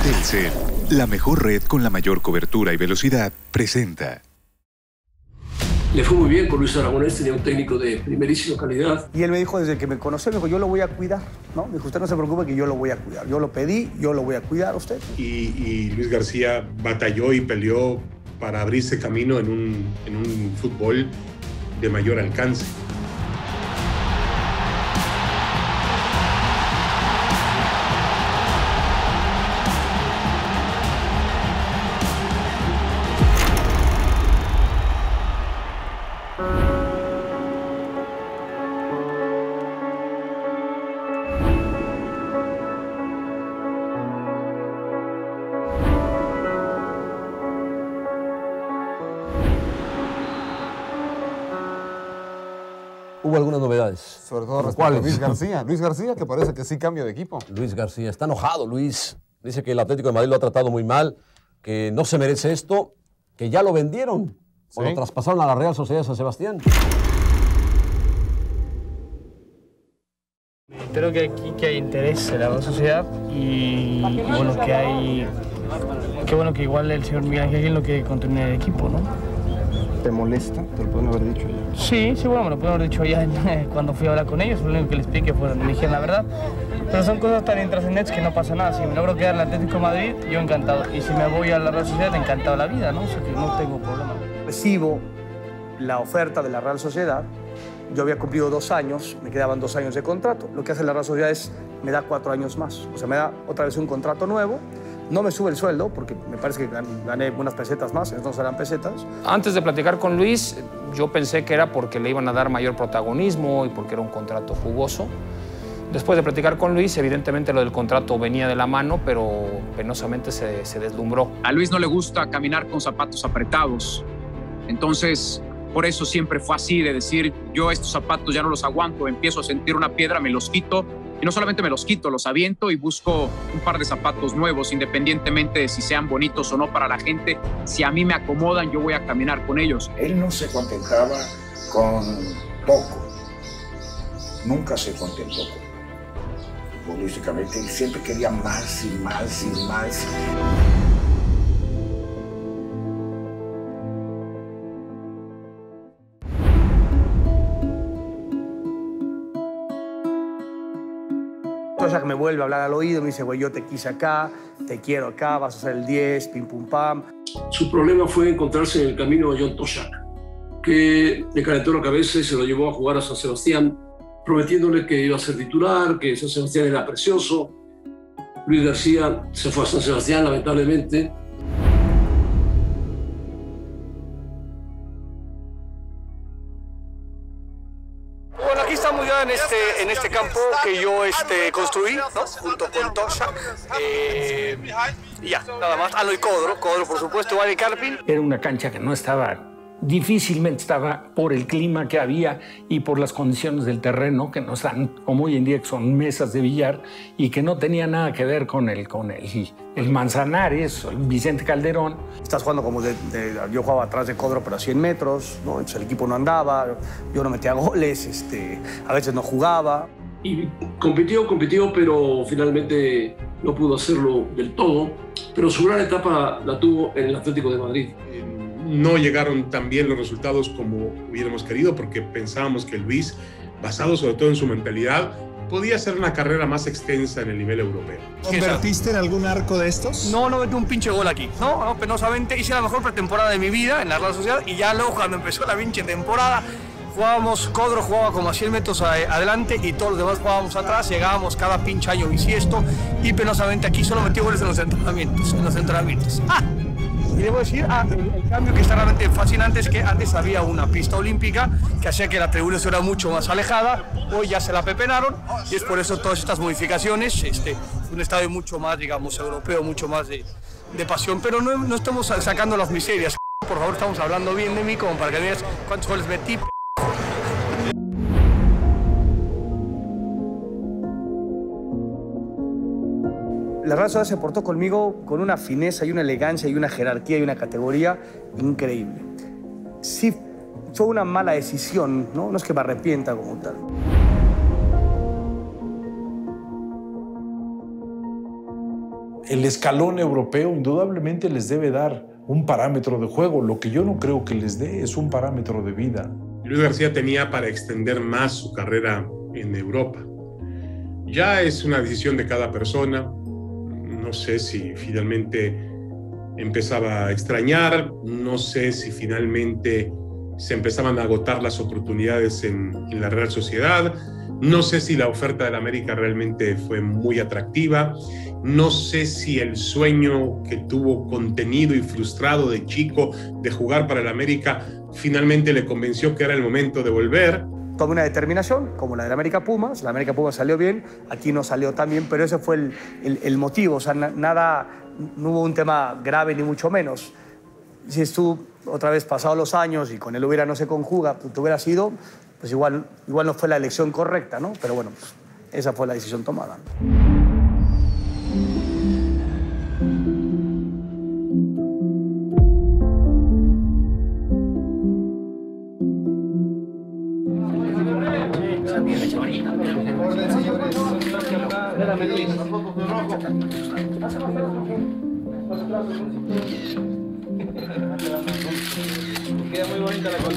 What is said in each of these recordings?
Telcel, la mejor red con la mayor cobertura y velocidad, presenta. Le fue muy bien con Luis Aragonés, tenía un técnico de primerísima calidad. Y él me dijo, desde que me conoció, me dijo, yo lo voy a cuidar, ¿no? Me dijo, usted no se preocupe que yo lo voy a cuidar. Yo lo pedí, yo lo voy a cuidar a usted. Y Luis García batalló y peleó para abrirse camino en un fútbol de mayor alcance. Hubo algunas novedades. Sobre todo respecto a Luis García. Luis García, que parece que sí cambia de equipo. Luis García está enojado, Luis. Dice que el Atlético de Madrid lo ha tratado muy mal, que no se merece esto, que ya lo vendieron. ¿Sí? O lo traspasaron a la Real Sociedad de San Sebastián. Creo que aquí hay interés en la Real Sociedad y bueno, que hay... Qué bueno que igual el señor Miguel Ángel lo quiere contener el equipo, ¿no? ¿Te molesta? ¿Te lo pueden haber dicho ya? Sí, bueno, me lo pueden haber dicho ya cuando fui a hablar con ellos. Lo único que les expliqué fue que me dijeron la verdad. Pero son cosas tan intrascendentes que no pasa nada. Si me logro quedar en el Atlético de Madrid, yo encantado. Y si me voy a la Real Sociedad, encantado la vida, ¿no? O sea que no tengo problema. Recibo la oferta de la Real Sociedad. Yo había cumplido 2 años, me quedaban 2 años de contrato. Lo que hace la Real Sociedad es, me da 4 años más. O sea, me da otra vez un contrato nuevo. No me sube el sueldo, porque me parece que gané unas pesetas más, entonces eran pesetas. Antes de platicar con Luis, yo pensé que era porque le iban a dar mayor protagonismo y porque era un contrato jugoso. Después de platicar con Luis, evidentemente lo del contrato venía de la mano, pero penosamente se deslumbró. A Luis no le gusta caminar con zapatos apretados. Entonces, por eso siempre fue así, de decir, yo estos zapatos ya no los aguanto, empiezo a sentir una piedra, me los quito. Y no solamente me los quito, los aviento y busco un par de zapatos nuevos, independientemente de si sean bonitos o no para la gente. Si a mí me acomodan, yo voy a caminar con ellos. Él no se contentaba con poco. Nunca se contentó futbolísticamente. Él siempre quería más y más y más. Toshak me vuelve a hablar al oído, me dice, güey, yo te quise acá, te quiero acá, vas a ser el 10, pim pum pam. Su problema fue encontrarse en el camino a John Toshak, que le calentó la cabeza y se lo llevó a jugar a San Sebastián, prometiéndole que iba a ser titular, que San Sebastián era precioso. Luis García se fue a San Sebastián, lamentablemente. Bueno, aquí estamos ya en este campo que yo construí, ¿no? Junto con Toshak. Y ya, nada más. Y Codro por supuesto, Vale Carpin. Era una cancha que no estaba, difícilmente estaba por el clima que había y por las condiciones del terreno, que no están como hoy en día, que son mesas de billar, y que no tenía nada que ver con el Manzanares o el Vicente Calderón. Estás jugando como yo jugaba atrás de Codro, pero a 100 metros, ¿no? Entonces el equipo no andaba, yo no metía goles, a veces no jugaba. Y compitió, pero finalmente no pudo hacerlo del todo. Pero su gran etapa la tuvo en el Atlético de Madrid. No llegaron tan bien los resultados como hubiéramos querido, porque pensábamos que Luis, basado sobre todo en su mentalidad, podía hacer una carrera más extensa en el nivel europeo. ¿Convertiste en algún arco de estos? No metí un pinche gol aquí. No, penosamente hice la mejor pretemporada de mi vida en la Real Sociedad, y ya luego cuando empezó la pinche temporada, Codro jugaba como a 100 metros adelante y todos los demás jugábamos atrás, llegábamos cada pinche año bisiesto, y penosamente aquí solo metí goles en los entrenamientos. Y debo decir, el cambio que está realmente fascinante es que antes había una pista olímpica que hacía que la tribuna fuera mucho más alejada. Hoy ya se la pepenaron y es por eso todas estas modificaciones. Un estadio mucho más, digamos, europeo, mucho más de pasión. Pero no estamos sacando las miserias. Por favor, estamos hablando bien de mí, como para que veas cuántos goles metí. La Real Sociedad se portó conmigo con una fineza y una elegancia y una jerarquía y una categoría increíble. Sí, fue una mala decisión, ¿no? No es que me arrepienta como tal. el escalón europeo indudablemente les debe dar un parámetro de juego. Lo que yo no creo que les dé es un parámetro de vida. Luis García tenía para extender más su carrera en Europa. Ya es una decisión de cada persona. No sé si finalmente empezaba a extrañar, no sé si finalmente se empezaban a agotar las oportunidades en la Real Sociedad, no sé si la oferta del América realmente fue muy atractiva, no sé si el sueño que tuvo contenido y frustrado de chico de jugar para el América finalmente le convenció que era el momento de volver. Tomé una determinación, como la del América Pumas. La América Pumas salió bien, aquí no salió tan bien, pero ese fue el motivo. O sea, nada, no hubo un tema grave ni mucho menos. Si tú, otra vez pasados los años y con él hubiera no se conjuga, tú hubieras sido, pues igual no fue la elección correcta, ¿no? Pero bueno, pues esa fue la decisión tomada. Queda muy bonita la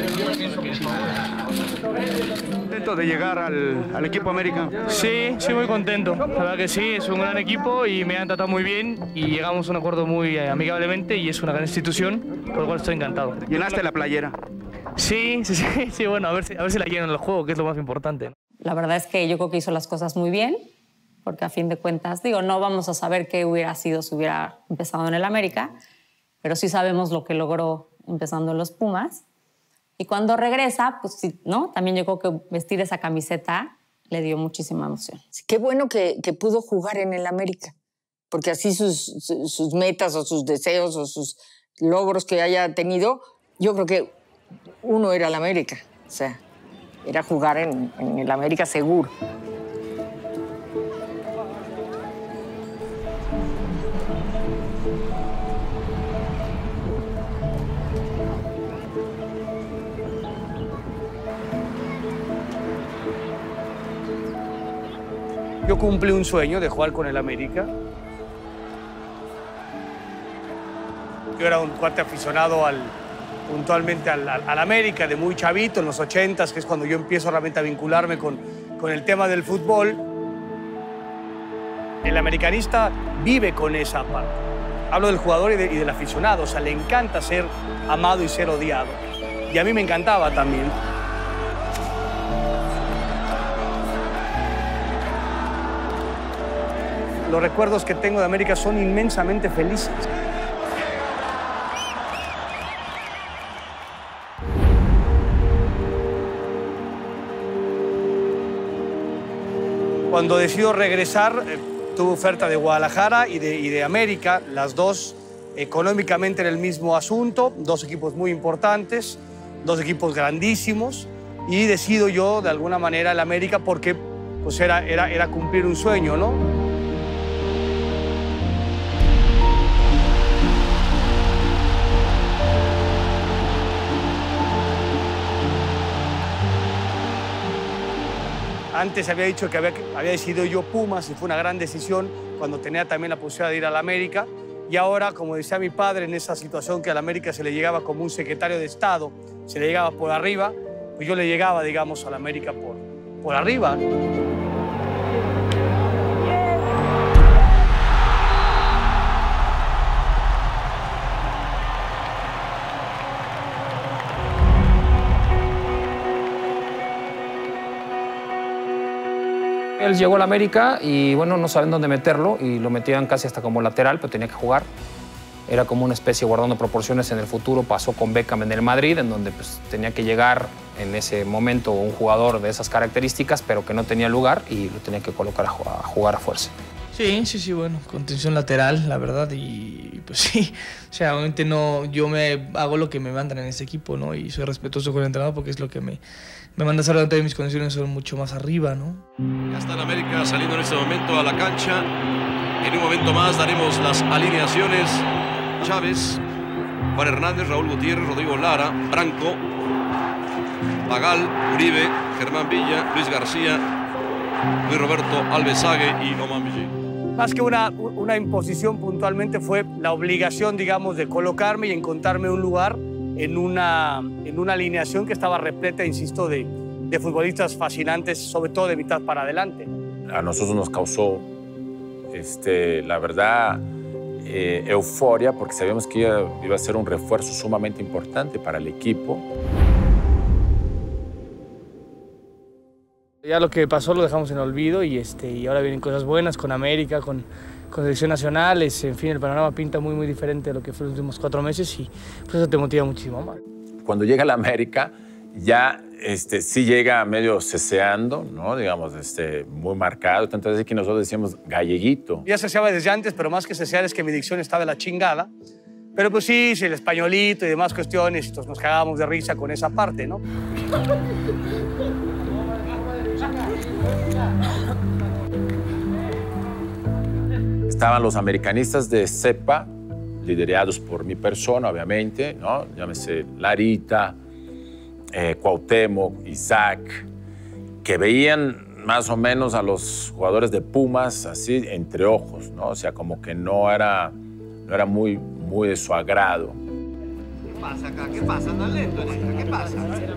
¿Contento de llegar al equipo América? Sí, muy contento. La verdad que sí, es un gran equipo y me han tratado muy bien y llegamos a un acuerdo muy amigablemente y es una gran institución, por lo cual estoy encantado. ¿Llenaste la playera? Sí, bueno, a ver si la lleno en el juego, que es lo más importante. La verdad es que yo creo que hizo las cosas muy bien, porque a fin de cuentas, no vamos a saber qué hubiera sido si hubiera empezado en el América, pero sí sabemos lo que logró empezando en los Pumas. Y cuando regresa, pues sí, ¿no? También yo creo que vestir esa camiseta le dio muchísima emoción. Qué bueno que pudo jugar en el América, porque así sus metas o sus deseos o sus logros que haya tenido, yo creo que uno era el América, o sea, era jugar en el América seguro. Yo cumplí un sueño de jugar con el América. Yo era un cuate aficionado puntualmente al América, de muy chavito, en los 80s, que es cuando yo empiezo realmente a vincularme con el tema del fútbol. El americanista vive con esa parte. Hablo del jugador y del aficionado, o sea, le encanta ser amado y ser odiado. Y a mí me encantaba también. Los recuerdos que tengo de América son inmensamente felices. Cuando decido regresar, tuve oferta de Guadalajara y de América, las dos económicamente en el mismo asunto, dos equipos muy importantes, dos equipos grandísimos, y decido yo, de alguna manera, el América porque pues, era cumplir un sueño, ¿no? Antes había dicho que había decidido yo Pumas y fue una gran decisión cuando tenía también la posibilidad de ir a la América. Y ahora, como decía mi padre, en esa situación que a la América se le llegaba como un secretario de Estado, se le llegaba por arriba, pues yo le llegaba, digamos, a la América por arriba. Él llegó a la América y, bueno, no saben dónde meterlo y lo metían casi hasta como lateral, pero tenía que jugar. Era como una especie guardando proporciones en el futuro. Pasó con Beckham en el Madrid, en donde pues, tenía que llegar en ese momento un jugador de esas características, pero que no tenía lugar y lo tenía que colocar a jugar a fuerza. Sí, bueno, contención lateral, la verdad, y pues sí, o sea, obviamente no, yo me hago lo que me mandan en este equipo, ¿no? Y soy respetuoso con el entrenador porque es lo que me manda a hacer, donde mis condiciones son mucho más arriba, ¿no? Ya está el América saliendo en este momento a la cancha. En un momento más daremos las alineaciones. Chávez, Juan Hernández, Raúl Gutiérrez, Rodrigo Lara, Branco, Pagal, Uribe, Germán Villa, Luis García, Luis Roberto Alvesague y Oman Villí. Más que una imposición puntualmente, fue la obligación, digamos, de colocarme y encontrarme un lugar en una alineación que estaba repleta, insisto, de futbolistas fascinantes, sobre todo de mitad para adelante. A nosotros nos causó, la verdad, euforia, porque sabíamos que iba a ser un refuerzo sumamente importante para el equipo. Ya lo que pasó lo dejamos en olvido y ahora vienen cosas buenas con América, con selección nacionales. En fin, el panorama pinta muy, muy diferente de lo que fue los últimos 4 meses y pues eso te motiva muchísimo más. Cuando llega a la América, ya sí llega medio ceseando, ¿no? Digamos, muy marcado. Tanto es que nosotros decíamos galleguito. Ya ceseaba desde antes, pero más que cesear es que mi dicción estaba de la chingada. Pero pues sí, el españolito y demás cuestiones, entonces nos cagábamos de risa con esa parte, ¿no? Estaban los americanistas de cepa, liderados por mi persona, obviamente, ¿no? Llámese Larita, Cuauhtémoc, Isaac, que veían más o menos a los jugadores de Pumas así entre ojos, ¿no? O sea, como que no era muy de su agrado. ¿Qué pasa acá? ¿Qué pasa? Anda lento, ¿qué pasa?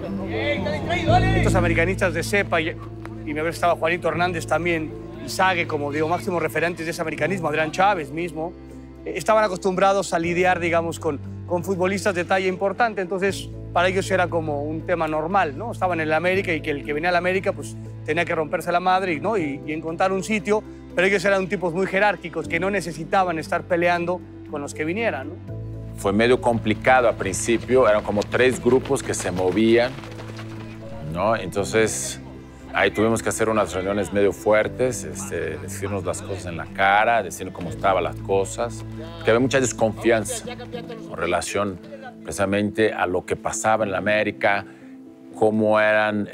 Estos americanistas de cepa y me acuerdo que estaba Juanito Hernández también, Sague, como digo, máximos referentes de ese americanismo, Adrián Chávez mismo, estaban acostumbrados a lidiar, digamos, con futbolistas de talla importante, entonces para ellos era como un tema normal, ¿no? Estaban en el América y que el que venía al América pues tenía que romperse la madre, ¿no? y encontrar un sitio, pero ellos eran tipos muy jerárquicos que no necesitaban estar peleando con los que vinieran, ¿no? Fue medio complicado al principio, eran como 3 grupos que se movían, ¿no? Entonces ahí tuvimos que hacer unas reuniones medio fuertes, decirnos las cosas en la cara, decirnos cómo estaban las cosas, porque había mucha desconfianza en relación precisamente a lo que pasaba en la América, cómo eran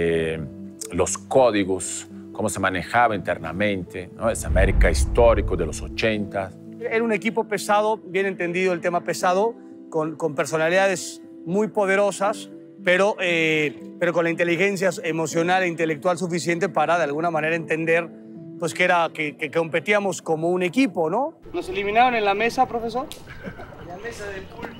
los códigos, cómo se manejaba internamente, ¿no? Ese América histórico de los 80. Era un equipo pesado, bien entendido el tema pesado, con personalidades muy poderosas, pero con la inteligencia emocional e intelectual suficiente para, de alguna manera, entender pues, que competíamos como un equipo, ¿no? ¿Nos eliminaron en la mesa, profesor? En la mesa del pool.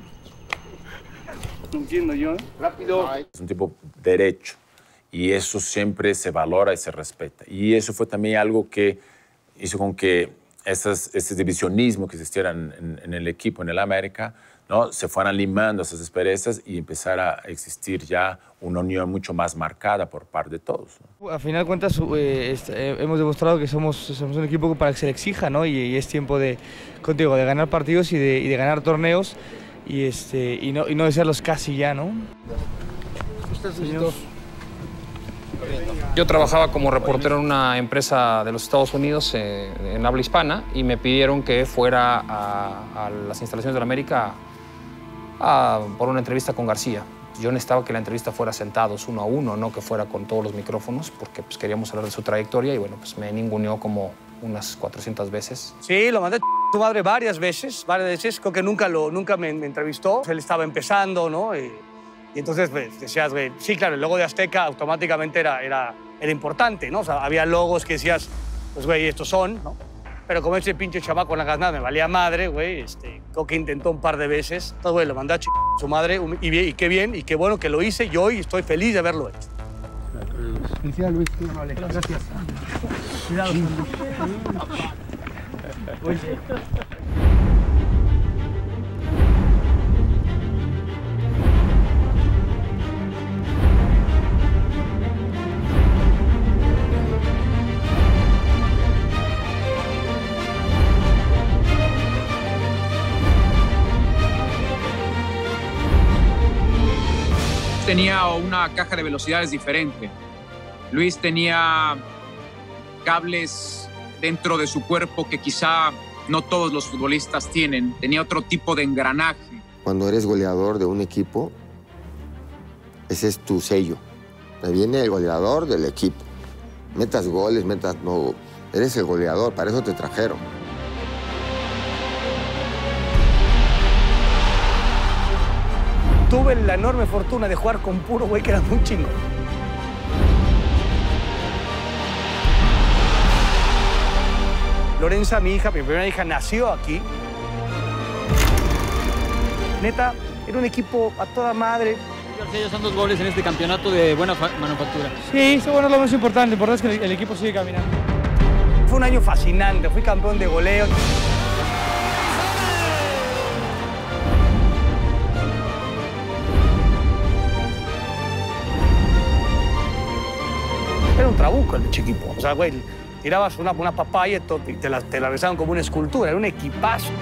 No entiendo yo, ¿eh? Rápido. Es un tipo derecho y eso siempre se valora y se respeta. Y eso fue también algo que hizo con que ese divisionismo que existiera en el equipo, en el América, ¿no? Se fueran limando esas asperezas y empezara a existir ya una unión mucho más marcada por parte de todos, ¿no? A final de cuentas, hemos demostrado que somos un equipo para que se le exija, ¿no? Y es tiempo de ganar partidos y de ganar torneos y no de serlos casi ya, ¿no? Yo trabajaba como reportero en una empresa de los Estados Unidos en habla hispana y me pidieron que fuera a las instalaciones de la América por una entrevista con García. Yo necesitaba que la entrevista fuera sentados 1 a 1, no que fuera con todos los micrófonos, porque pues, queríamos hablar de su trayectoria y bueno, pues me ninguneó como unas 400 veces. Sí, lo mandé a tu madre varias veces. Creo que nunca me entrevistó. Él estaba empezando, ¿no? Y entonces pues, decías, güey, sí, claro, el logo de Azteca automáticamente era importante, ¿no? O sea, había logos que decías, pues, güey, estos son, ¿no? Pero como ese pinche chamaco en la gasnada me valía madre, güey, creo que intentó un par de veces. Entonces, güey, lo mandé a su madre y qué bien y qué bueno que lo hice yo y estoy feliz de haberlo hecho. Felicidades, Luis, qué amable. Gracias. Cuidado, Oye. Tenía una caja de velocidades diferente. Luis tenía cables dentro de su cuerpo que quizá no todos los futbolistas tienen. Tenía otro tipo de engranaje. Cuando eres goleador de un equipo, ese es tu sello. Te viene el goleador del equipo. Metas goles, no, eres el goleador, para eso te trajeron. Tuve la enorme fortuna de jugar con puro güey que era muy chingón. Lorenza, mi hija, mi primera hija, nació aquí. Neta, era un equipo a toda madre. Ellos son 2 goles en este campeonato de buena manufactura. Sí, bueno, lo más importante. Lo importante es que el equipo sigue caminando. Fue un año fascinante. Fui campeón de goleo. Era un trabuco el equipo. O sea, güey, tirabas una papaya y te la regresaban como una escultura. Era un equipazo.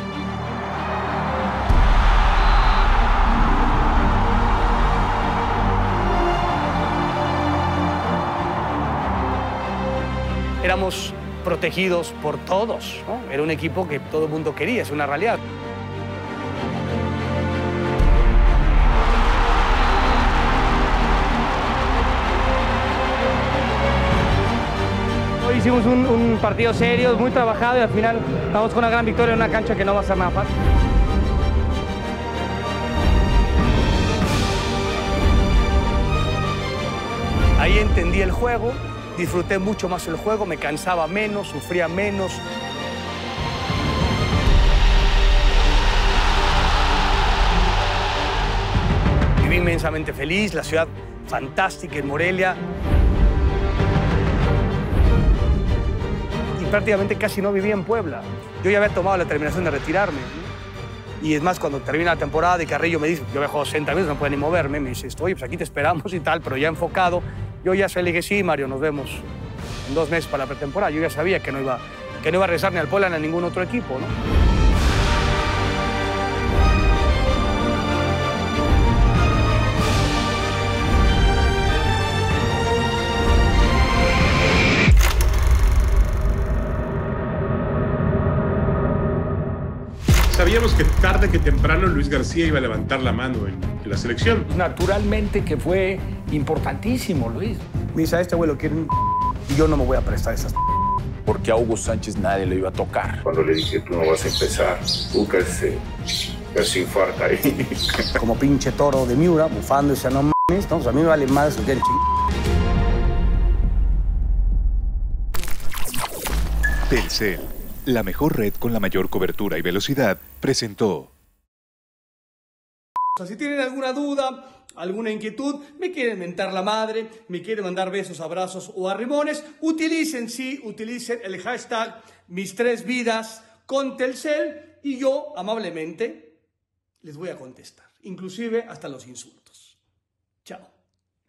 Éramos protegidos por todos, ¿no? Era un equipo que todo el mundo quería, es una realidad. Hoy hicimos un partido serio, muy trabajado y al final vamos con una gran victoria en una cancha que no va a ser nada fácil. Ahí entendí el juego. Disfruté mucho más el juego, me cansaba menos, sufría menos. Viví inmensamente feliz, la ciudad fantástica en Morelia. Y prácticamente casi no vivía en Puebla. Yo ya había tomado la determinación de retirarme. Y es más, cuando termina la temporada y Carrillo me dice, yo había jugado 60 veces, no puedo ni moverme, me dice, oye, pues aquí te esperamos y tal, pero ya enfocado. Yo ya le dije, sí, Mario, nos vemos en 2 meses para la pretemporada. Yo ya sabía que no iba a regresar ni al Puebla ni a ningún otro equipo, ¿no? Sabíamos que tarde que temprano Luis García iba a levantar la mano en la selección. Naturalmente que fue importantísimo, Luis. Me dice, a este güey lo quieren y yo no me voy a prestar esas. Porque a Hugo Sánchez nadie le iba a tocar. Cuando le dije, tú no vas a empezar, Hugo se infarta ahí. Como pinche toro de Miura, bufando y decía, no mames, no, pues a mí me vale más que el Telcel, la mejor red con la mayor cobertura y velocidad, presentó. Si tienen alguna duda, alguna inquietud, me quieren mentar la madre, me quieren mandar besos, abrazos o arrimones, utilicen el hashtag Mis3Vidas con Telcel y yo amablemente les voy a contestar, inclusive hasta los insultos. Chao.